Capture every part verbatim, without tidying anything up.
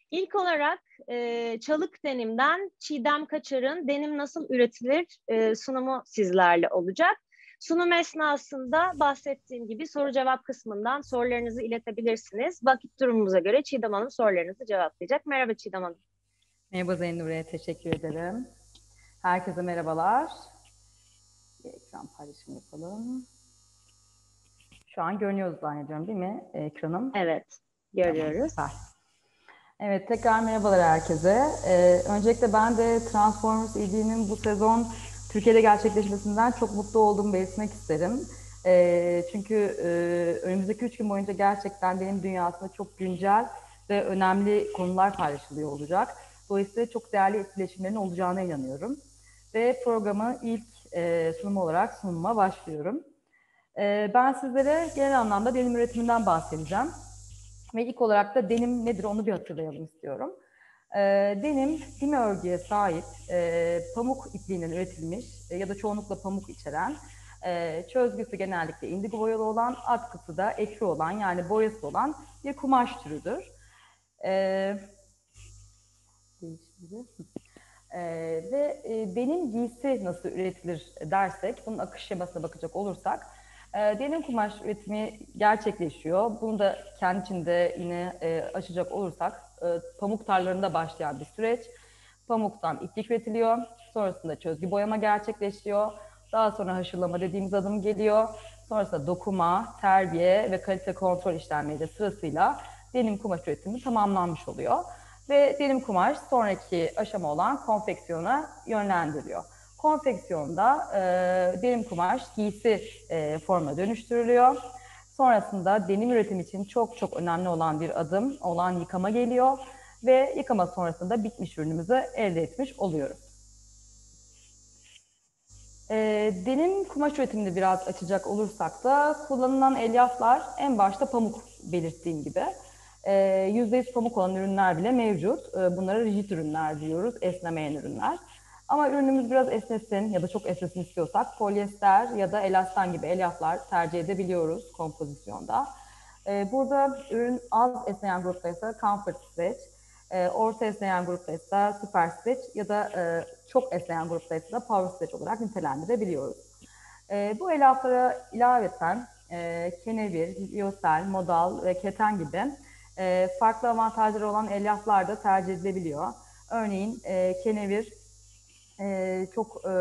İlk olarak e, Çalık Denim'den Çiğdem Kaçar'ın Denim Nasıl Üretilir e, sunumu sizlerle olacak. Sunum esnasında bahsettiğim gibi soru cevap kısmından sorularınızı iletebilirsiniz. Vakit durumumuza göre Çiğdem Hanım sorularınızı cevaplayacak. Merhaba Çiğdem Hanım. Merhaba Zeynur'e teşekkür ederim. Herkese merhabalar. Bir ekran paylaşımı yapalım. Şu an görünüyoruz zannediyorum değil mi ekranım? Evet, görüyoruz. Tamam, evet, tekrar merhabalar herkese. Ee, öncelikle ben de Transformers E D'nin bu sezon Türkiye'de gerçekleşmesinden çok mutlu olduğumu belirtmek isterim. Ee, çünkü e, önümüzdeki üç gün boyunca gerçekten benim dünyasında çok güncel ve önemli konular paylaşılıyor olacak. Dolayısıyla çok değerli etkileşimlerin olacağına inanıyorum. Ve programı ilk e, sunum olarak sunuma başlıyorum. E, ben sizlere genel anlamda denim üretiminden bahsedeceğim. Ve ilk olarak da denim nedir onu bir hatırlayalım istiyorum. E, denim, dimi örgüye sahip e, pamuk ipliğinden üretilmiş e, ya da çoğunlukla pamuk içeren, e, çözgüsü genellikle indigo boyalı olan, atkısı da ekri olan yani boyası olan bir kumaş türüdür. E, Ee, ve e, denim giysi nasıl üretilir dersek, bunun akış şemasına bakacak olursak, e, denim kumaş üretimi gerçekleşiyor. Bunu da kendi içinde yine e, açacak olursak, e, pamuk tarlalarında başlayan bir süreç. Pamuktan iplik üretiliyor, sonrasında çözgü boyama gerçekleşiyor. Daha sonra haşırlama dediğimiz adım geliyor. Sonrasında dokuma, terbiye ve kalite kontrol işlemleri de sırasıyla denim kumaş üretimi tamamlanmış oluyor. Ve denim kumaş sonraki aşama olan konfeksiyona yönlendiriliyor. Konfeksiyonda e, denim kumaş giysi e, formuna dönüştürülüyor. Sonrasında denim üretimi için çok çok önemli olan bir adım olan yıkama geliyor ve yıkama sonrasında bitmiş ürünümüzü elde etmiş oluyoruz. E, denim kumaş üretimini biraz açacak olursak da kullanılan elyaflar en başta pamuk belirttiğim gibi. yüzde yüz pamuk olan ürünler bile mevcut. Bunlara rigid ürünler diyoruz, esnemeyen ürünler. Ama ürünümüz biraz esnesin ya da çok esnesin istiyorsak polyester ya da elastan gibi elyaflar tercih edebiliyoruz kompozisyonda. Burada ürün az esneyen grupta ise comfort stretch, orta esneyen grupta ise super stretch ya da çok esneyen grupta ise power stretch olarak nitelendirebiliyoruz. Bu elyaflara ilaveten kenevir, lyocell, modal ve keten gibi e, farklı avantajları olan elyaflar da tercih edilebiliyor. Örneğin e, kenevir e, çok e,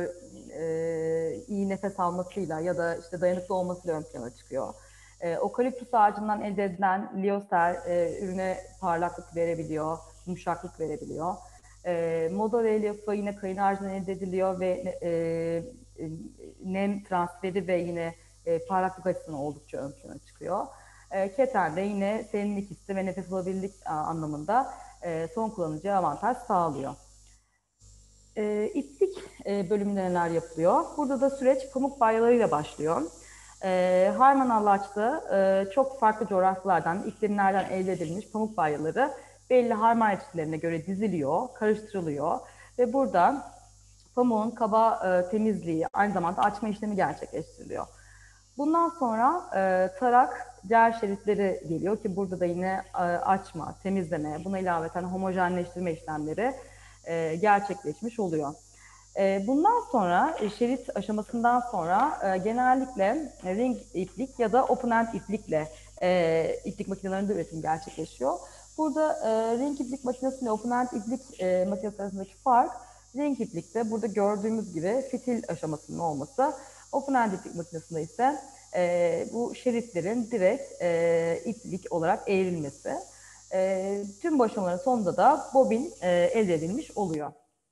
e, iyi nefes almasıyla ya da işte dayanıklı olmasıyla ön plana çıkıyor. E, okaliptüs ağacından elde edilen lyocell e, ürüne parlaklık verebiliyor, yumuşaklık verebiliyor. E, modal elyafı yine kayın ağacından elde ediliyor ve e, e, nem transferi ve yine e, parlaklık açısından oldukça ön plana çıkıyor. E, keten de yine serinlik hissi ve nefes alabilirlik anlamında e, son kullanıcıya avantaj sağlıyor. E, iplik e, bölümünde neler yapılıyor? Burada da süreç pamuk bayralarıyla başlıyor. E, Harman Allaç'ta e, çok farklı coğrafyalardan, iklimlerden elde edilmiş pamuk bayraları belli harman reçetelerine göre diziliyor, karıştırılıyor ve burada pamuğun kaba e, temizliği, aynı zamanda açma işlemi gerçekleştiriliyor. Bundan sonra e, tarak, cer şeritleri geliyor ki burada da yine e, açma, temizleme, buna ilaveten homojenleştirme işlemleri e, gerçekleşmiş oluyor. E, bundan sonra e, şerit aşamasından sonra e, genellikle ring iplik ya da open end iplikle e, iplik makinelerinde üretim gerçekleşiyor. Burada e, ring iplik makinesi ile open end iplik e, makinesi arasındaki fark, ring iplikte burada gördüğümüz gibi fitil aşamasının olması, open end iplik makinesinde ise e, bu şeritlerin direkt e, iplik olarak eğrilmesi. E, tüm bu aşamaların sonunda da bobin e, elde edilmiş oluyor.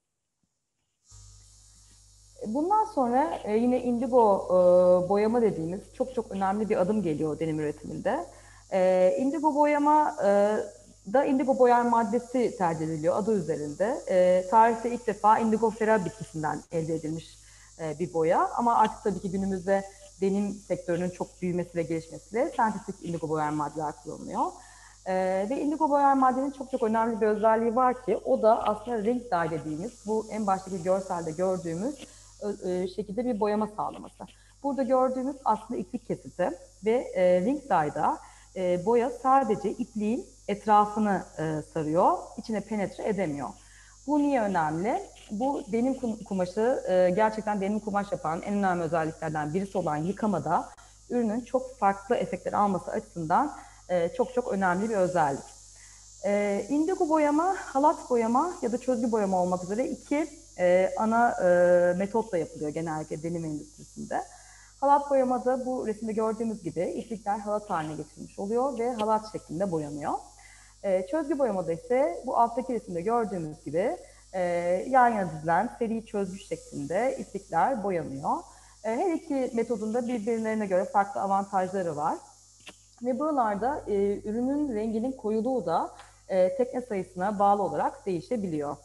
Bundan sonra e, yine indigo e, boyama dediğimiz çok çok önemli bir adım geliyor denim üretiminde. E, indigo boyama e, da indigo boyar maddesi tercih ediliyor adı üzerinde. E, tarihte ilk defa indigofera bitkisinden elde edilmiş e, bir boya ama artık tabii ki günümüzde denim sektörünün çok büyümesi ve gelişmesiyle sentetik indigo boyar maddeler kullanılıyor. Ee, ve indigo boyar maddenin çok çok önemli bir özelliği var ki o da aslında ring dye dediğimiz bu en baştaki görselde gördüğümüz e, şekilde bir boyama sağlaması. Burada gördüğümüz aslında iplik kesiti ve e, ring dye'da e, boya sadece ipliğin etrafını e, sarıyor, içine penetre edemiyor. Bu niye önemli? Bu denim kumaşı e, gerçekten denim kumaş yapan en önemli özelliklerden birisi olan yıkamada ürünün çok farklı efektler alması açısından e, çok çok önemli bir özellik. E, indigo boyama, halat boyama ya da çözgü boyama olmak üzere iki e, ana e, metotla yapılıyor genellikle denim endüstrisinde. Halat boyamada bu resimde gördüğümüz gibi iplikler halat haline getirilmiş oluyor ve halat şeklinde boyanıyor. E, çözgü boyamada ise bu alttaki resimde gördüğümüz gibi e, yan yana dizilen seri çözgü şeklinde iplikler boyanıyor. E, her iki metodun da birbirlerine göre farklı avantajları var. Ve buralarda e, ürünün renginin koyuluğu da e, tekne sayısına bağlı olarak değişebiliyor.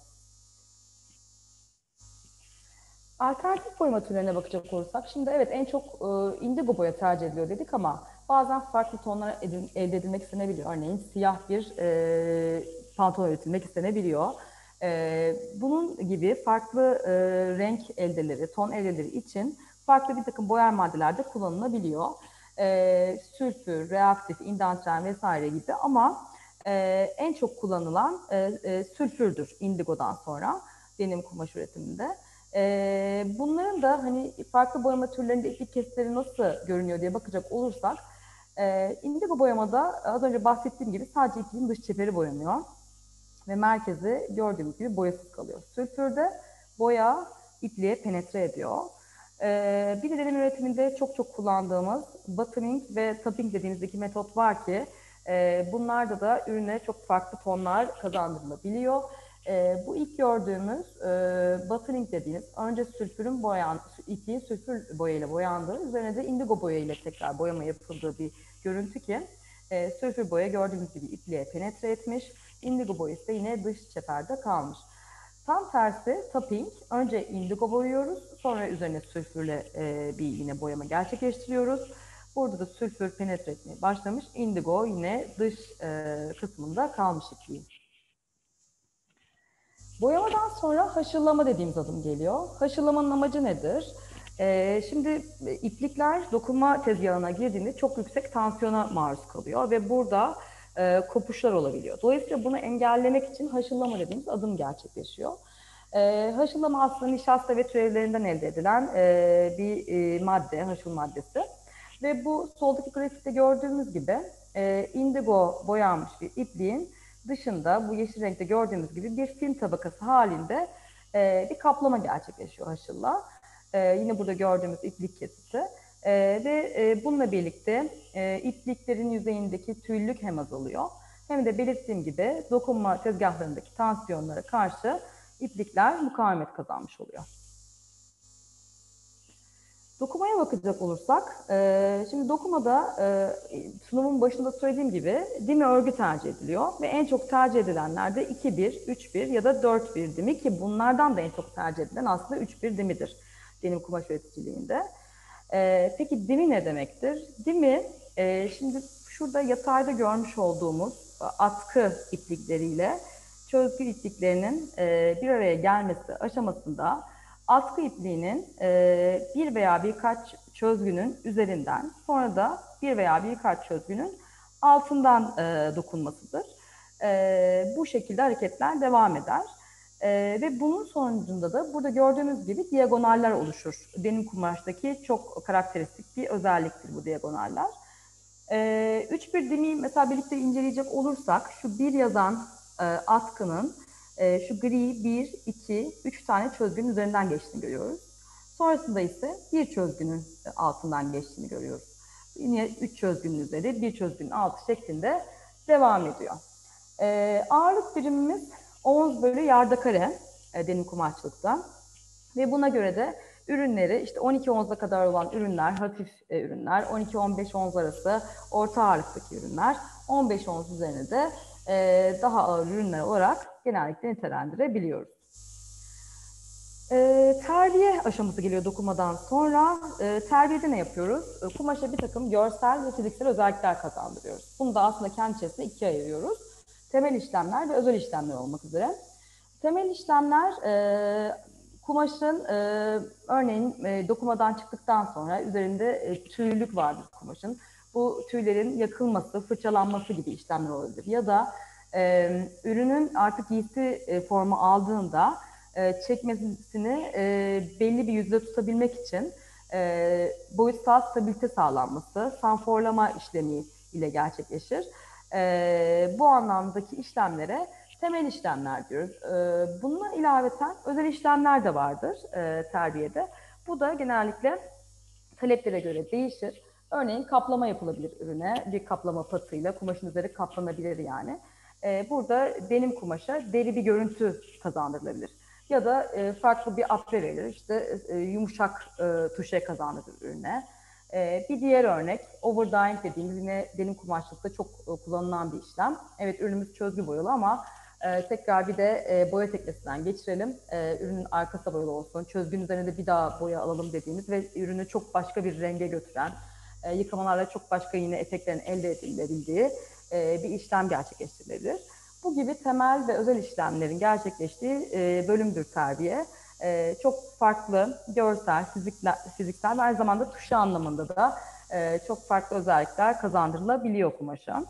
Alternatif boyama türlerine bakacak olursak, şimdi evet en çok e, indigo boya tercih ediliyor dedik ama bazen farklı tonlar edin, elde edilmek istenebiliyor. Örneğin siyah bir e, pantolon üretilmek istenebiliyor. E, bunun gibi farklı e, renk eldeleri, ton eldeleri için farklı bir takım boyar maddeler de kullanılabiliyor. E, sülfür, reaktif, indantren vesaire gibi ama e, en çok kullanılan e, e, sülfürdür indigodan sonra denim kumaş üretiminde. Ee, bunların da hani farklı boyama türlerinde iplik kesitleri nasıl görünüyor diye bakacak olursak, e, indigo boyamada az önce bahsettiğim gibi sadece ipliğin dış çeperi boyanıyor ve merkezi gördüğümüz gibi boyasız kalıyor. Sülfürde boya ipliğe penetre ediyor. Ee, bir de denim üretiminde çok çok kullandığımız bottoming ve topping dediğimiz iki metot var ki e, bunlarda da ürüne çok farklı tonlar kazandırılabiliyor. E, bu ilk gördüğümüz e, bottoming dediğimiz önce sülfürün boyan, ipliğin sülfür boyayla boyandığı, üzerine de indigo boyayla tekrar boyama yapıldığı bir görüntü ki e, sülfür boya gördüğümüz gibi ipliğe penetre etmiş, indigo boya ise yine dış çeperde kalmış. Tam tersi topping, önce indigo boyuyoruz, sonra üzerine sülfürle e, bir yine boyama gerçekleştiriyoruz. Burada da sülfür penetre etmeye başlamış, indigo yine dış e, kısmında kalmış ipliğin. Boyamadan sonra haşırlama dediğimiz adım geliyor. Haşırlamanın amacı nedir? Ee, şimdi iplikler dokunma tezgahına girdiğinde çok yüksek tansiyona maruz kalıyor ve burada e, kopuşlar olabiliyor. Dolayısıyla bunu engellemek için haşırlama dediğimiz adım gerçekleşiyor. E, haşırlama aslında nişasta ve türevlerinden elde edilen e, bir e, madde, haşıl maddesi. Ve bu soldaki grafikte gördüğümüz gibi e, indigo boyanmış bir ipliğin dışında bu yeşil renkte gördüğümüz gibi bir film tabakası halinde e, bir kaplama gerçekleşiyor haşılla. E, yine burada gördüğümüz iplik kesiti. E, ve e, bununla birlikte e, ipliklerin yüzeyindeki tüylülük hem azalıyor hem de belirttiğim gibi dokunma tezgahlarındaki tansiyonlara karşı iplikler mukavemet kazanmış oluyor. Dokumaya bakacak olursak, e, şimdi dokumada e, sunumun başında söylediğim gibi dimi örgü tercih ediliyor ve en çok tercih edilenler de iki bir, üç bir ya da dört bir dimi ki bunlardan da en çok tercih edilen aslında üç bir dimidir denim kumaş üreticiliğinde. E, peki dimi ne demektir? Dimi, e, şimdi şurada yatayda görmüş olduğumuz atkı iplikleriyle çözgü ipliklerinin e, bir araya gelmesi aşamasında atkı ipliğinin e, bir veya birkaç çözgünün üzerinden, sonra da bir veya birkaç çözgünün altından e, dokunmasıdır. E, bu şekilde hareketler devam eder. E, ve bunun sonucunda da burada gördüğümüz gibi diagonaller oluşur. Denim kumaştaki çok karakteristik bir özelliktir bu diagonaller. E, üç bir dimi mesela birlikte inceleyecek olursak, şu bir yazan e, atkının e, şu gri bir, iki, üç tane çözgünün üzerinden geçtiğini görüyoruz. Sonrasında ise bir çözgünün altından geçtiğini görüyoruz. Yine üç çözgünün üzeri, bir çözgünün altı şeklinde devam ediyor. E, ağırlık birimimiz ons bölü yardakare e, denim kumaşçılıkta. Ve buna göre de ürünleri işte on iki onza kadar olan ürünler, hafif e, ürünler, on iki on beş ons arası orta ağırlıktaki ürünler, on beş ons üzerine de e, daha ağır ürünler olarak genellikle nitelendirebiliyoruz. E, terbiye aşaması geliyor dokumadan sonra. E, terbiyede ne yapıyoruz? E, kumaşa bir takım görsel ve fiziksel özellikler kazandırıyoruz. Bunu da aslında kendi içerisinde ikiye ayırıyoruz. Temel işlemler ve özel işlemler olmak üzere. Temel işlemler, e, kumaşın e, örneğin e, dokumadan çıktıktan sonra üzerinde e, tüylülük vardır kumaşın. Bu tüylerin yakılması, fırçalanması gibi işlemler olabilir. Ya da e, ürünün artık giysi e, formu aldığında e, çekmesini e, belli bir yüzde tutabilmek için e, boyutsal stabilite sağlanması, sanforlama işlemi ile gerçekleşir. E, bu anlamdaki işlemlere temel işlemler diyoruz. E, bununla ilaveten özel işlemler de vardır e, terbiyede. Bu da genellikle taleplere göre değişir. Örneğin kaplama yapılabilir ürüne. Bir kaplama patıyla kumaşın üzeri kaplanabilir yani. Ee, burada denim kumaşa deri bir görüntü kazandırılabilir. Ya da e, farklı bir apre verilir. İşte e, yumuşak e, tuşe kazandırılır ürüne. E, bir diğer örnek overdyeing dediğimiz yine denim kumaşlıkta çok e, kullanılan bir işlem. Evet ürünümüz çözgü boyalı ama e, tekrar bir de e, boya teknesinden geçirelim. E, ürünün arkası boyalı olsun. Çözgünün üzerine de bir daha boya alalım dediğimiz ve ürünü çok başka bir renge götüren, e, yıkamalarla çok başka yine efektlerin elde edilebildiği e, bir işlem gerçekleştirilebilir. Bu gibi temel ve özel işlemlerin gerçekleştiği e, bölümdür terbiye. E, çok farklı görsel, fiziksel, fiziksel ve aynı zamanda tuşu anlamında da e, çok farklı özellikler kazandırılabiliyor kumaşa.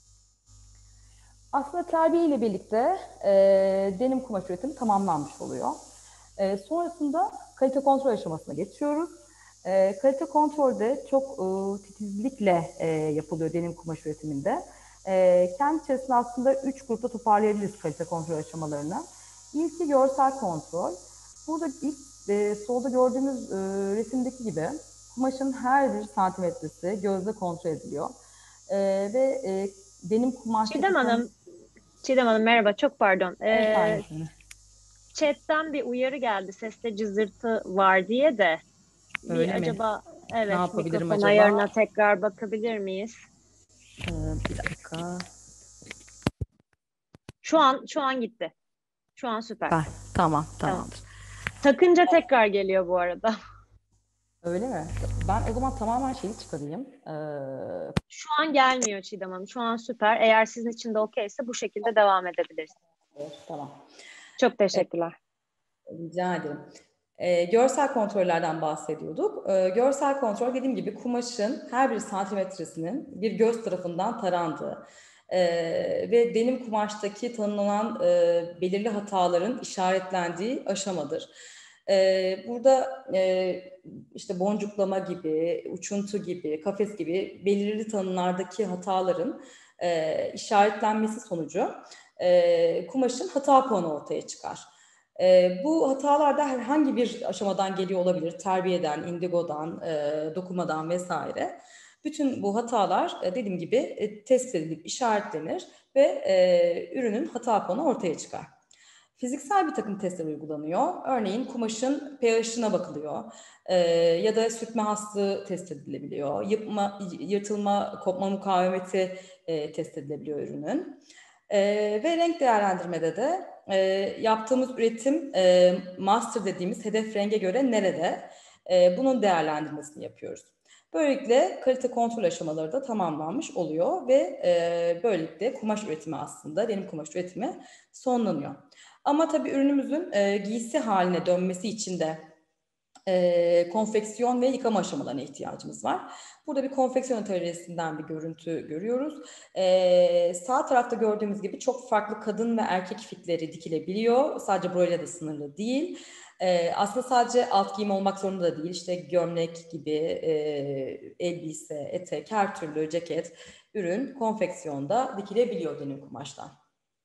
Aslında terbiye ile birlikte e, denim kumaş üretimi tamamlanmış oluyor. E, sonrasında kalite kontrol aşamasına geçiyoruz. E, kalite kontrolde çok e, titizlikle e, yapılıyor denim kumaş üretiminde. E, kendi içerisinde aslında üç grupta toparlayabiliriz kalite kontrol aşamalarını. İlki görsel kontrol. Burada ilk e, solda gördüğümüz e, resimdeki gibi kumaşın her bir santimetresi gözle kontrol ediliyor. E, ve e, denim kumaştaki Çiğdem Hanım, Çiğdem Hanım merhaba, çok pardon. Ee, efendim. chatten bir uyarı geldi, seste cızırtı var diye de. Bir Öyle mi? acaba, Ne evet, yapabilirim mikrofon acaba? ayarına tekrar bakabilir miyiz? Ee, bir dakika. Şu an, şu an gitti. Şu an süper. Süper. Tamam, Tamam. tamamdır. Takınca tekrar geliyor bu arada. Öyle mi? Ben o zaman tamamen şeyi çıkarayım. Ee, Şu an gelmiyor Çiğdem Hanım. Şu an süper. Eğer sizin için de okeyse bu şekilde devam edebiliriz. tamam. Çok teşekkürler. Rica ederim. Ee, görsel kontrollerden bahsediyorduk. Ee, görsel kontrol dediğim gibi kumaşın her bir santimetresinin bir göz tarafından tarandığı e, ve denim kumaştaki tanımlanan e, belirli hataların işaretlendiği aşamadır. E, burada e, işte boncuklama gibi, uçuntu gibi, kafes gibi belirli tanımlardaki hataların e, işaretlenmesi sonucu e, kumaşın hata puanı ortaya çıkar. E, bu hatalar da herhangi bir aşamadan geliyor olabilir. Terbiyeden, indigodan, e, dokumadan vesaire. Bütün bu hatalar e, dediğim gibi e, test edilip işaretlenir ve e, ürünün hata puanı ortaya çıkar. Fiziksel bir takım testler uygulanıyor. Örneğin kumaşın pH'ına bakılıyor e, ya da sürtme hastalığı test edilebiliyor. Yırtma, yırtılma, kopma mukavemeti e, test edilebiliyor ürünün. E, ve renk değerlendirmede de e, yaptığımız üretim e, master dediğimiz hedef renge göre nerede? E, bunun değerlendirmesini yapıyoruz. Böylelikle kalite kontrol aşamaları da tamamlanmış oluyor ve e, böylelikle kumaş üretimi aslında, denim kumaş üretimi sonlanıyor. Ama tabii ürünümüzün e, giysi haline dönmesi için de e, konfeksiyon ve yıkama aşamalarına ihtiyacımız var. Burada bir konfeksiyon atölyesinden bir görüntü görüyoruz. E, sağ tarafta gördüğümüz gibi çok farklı kadın ve erkek fitleri dikilebiliyor. Sadece burayla da sınırlı değil. E, aslında sadece alt giyim olmak zorunda da değil. İşte gömlek gibi, e, elbise, etek, her türlü ceket, ürün konfeksiyonda dikilebiliyor denim kumaştan.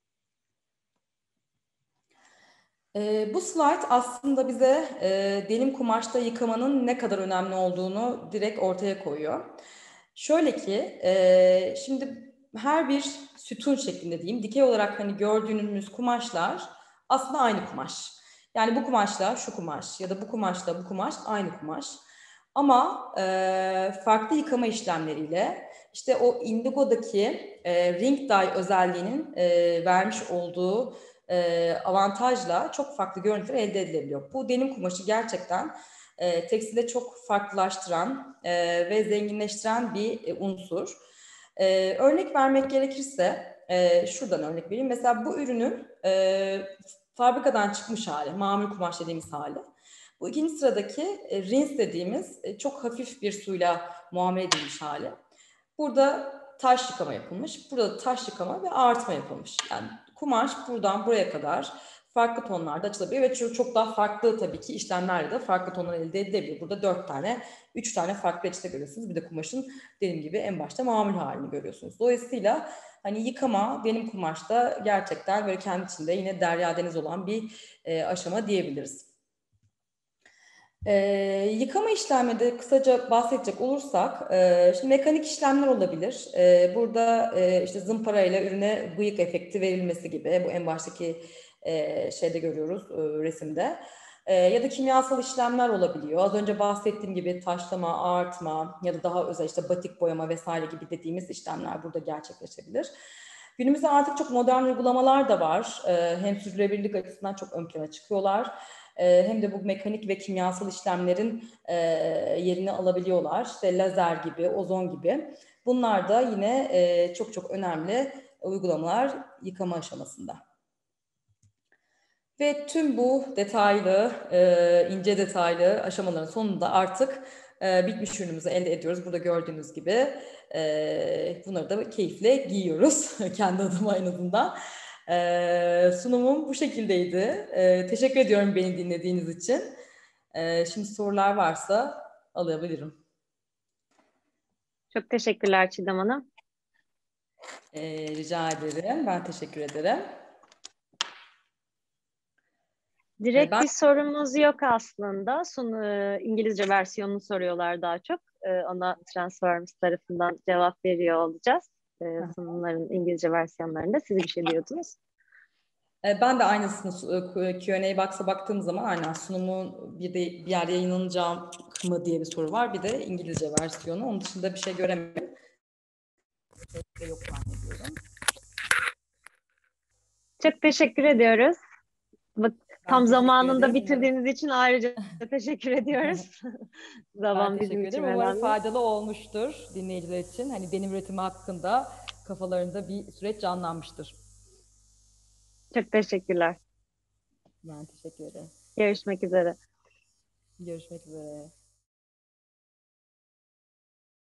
E, bu slide aslında bize e, denim kumaşta yıkamanın ne kadar önemli olduğunu direkt ortaya koyuyor. Şöyle ki, e, şimdi her bir sütun şeklinde diyeyim, dikey olarak hani gördüğünüz kumaşlar aslında aynı kumaş. Yani bu kumaşla şu kumaş ya da bu kumaşla bu kumaş aynı kumaş. Ama e, farklı yıkama işlemleriyle işte o indigodaki e, ring dye özelliğinin e, vermiş olduğu e, avantajla çok farklı görüntüler elde edilebiliyor. Bu denim kumaşı gerçekten e, tekstile çok farklılaştıran e, ve zenginleştiren bir e, unsur. E, örnek vermek gerekirse e, şuradan örnek vereyim. Mesela bu ürünün e, fabrikadan çıkmış hali, mamul kumaş dediğimiz hali. Bu ikinci sıradaki e, rinse dediğimiz e, çok hafif bir suyla muamele edilmiş hali. Burada taş yıkama yapılmış. Burada da taş yıkama ve ağartma yapılmış. Yani kumaş buradan buraya kadar farklı tonlarda açılabilir ve çok, çok daha farklı tabii ki işlemlerle de farklı tonlar elde edilebilir. Burada dört tane, üç tane farklı reçete görüyorsunuz. Bir de kumaşın dediğim gibi en başta mamul halini görüyorsunuz. Dolayısıyla hani yıkama benim kumaşta gerçekten böyle kendi içinde yine derya deniz olan bir e, aşama diyebiliriz. Ee, yıkama işleminde kısaca bahsedecek olursak, e, şimdi mekanik işlemler olabilir. E, burada e, işte zımpara ile ürüne bıyık efekti verilmesi gibi, bu en baştaki e, şeyde görüyoruz e, resimde. E, ya da kimyasal işlemler olabiliyor. Az önce bahsettiğim gibi taşlama, ağartma ya da daha özel işte batik boyama vesaire gibi dediğimiz işlemler burada gerçekleşebilir. Günümüzde artık çok modern uygulamalar da var. E, hem sürdürülebilirlik açısından çok ön plana çıkıyorlar. Hem de bu mekanik ve kimyasal işlemlerin yerini alabiliyorlar. İşte lazer gibi, ozon gibi. Bunlar da yine çok çok önemli uygulamalar yıkama aşamasında. Ve tüm bu detaylı, ince detaylı aşamaların sonunda artık bitmiş ürünümüzü elde ediyoruz. Burada gördüğünüz gibi bunları da keyifle giyiyoruz. Kendi adıma en azından. Ee, sunumum bu şekildeydi. Ee, teşekkür ediyorum beni dinlediğiniz için. Ee, şimdi sorular varsa alabilirim. Çok teşekkürler Çiğdem Hanım. Ee, rica ederim. Ben teşekkür ederim. Direkt ben... bir sorumuz yok aslında. Sunu, İngilizce versiyonunu soruyorlar daha çok. Ona Transformers tarafından cevap veriyor olacağız. Sunumların İngilizce versiyonlarında. Siz bir şey diyordunuz. Ben de aynısını Q and A box'a baktığım zaman aynen sunumun bir de bir yerde yayınlanacağım mı diye bir soru var. Bir de İngilizce versiyonu. Onun dışında bir şey göremedim. Yok zannediyorum. Çok teşekkür ediyoruz. Bak, tam teşekkür zamanında ederim. bitirdiğiniz için ayrıca teşekkür ediyoruz. Zaman ben bizim teşekkür için ederim. Umarım önemli. faydalı olmuştur dinleyiciler için. Hani benim üretimi hakkında kafalarında bir süreç canlanmıştır. Çok teşekkürler. Ben teşekkür ederim. Görüşmek üzere. Görüşmek üzere.